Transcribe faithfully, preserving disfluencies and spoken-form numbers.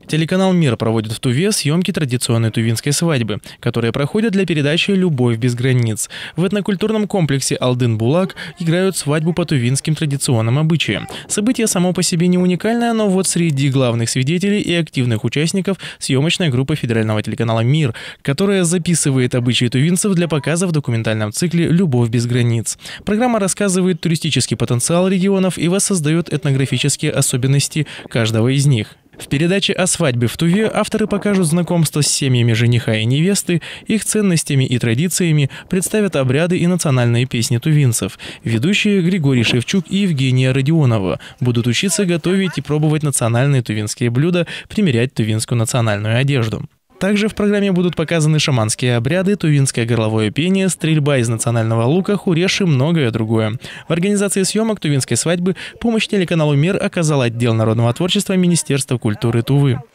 Телеканал «Мир» проводит в Туве съемки традиционной тувинской свадьбы, которые проходят для передачи «Любовь без границ». В этнокультурном комплексе Алдын-Булак играют свадьбу по тувинским традиционным обычаям. Событие само по себе не уникальное, но вот среди главных свидетелей и активных участников съемочная группа федерального телеканала «Мир», которая записывает обычаи тувинцев для показа в документальном цикле «Любовь без границ». Программа рассказывает туристический потенциал регионов и воссоздает этнографические особенности каждого из них. В передаче о свадьбе в Туве авторы покажут знакомство с семьями жениха и невесты, их ценностями и традициями, представят обряды и национальные песни тувинцев. Ведущие Григорий Шевчук и Евгения Родионова будут учиться готовить и пробовать национальные тувинские блюда, примерять тувинскую национальную одежду. Также в программе будут показаны шаманские обряды, тувинское горловое пение, стрельба из национального лука, хуреш и многое другое. В организации съемок тувинской свадьбы помощь телеканалу «Мир» оказал отдел народного творчества Министерства культуры Тувы.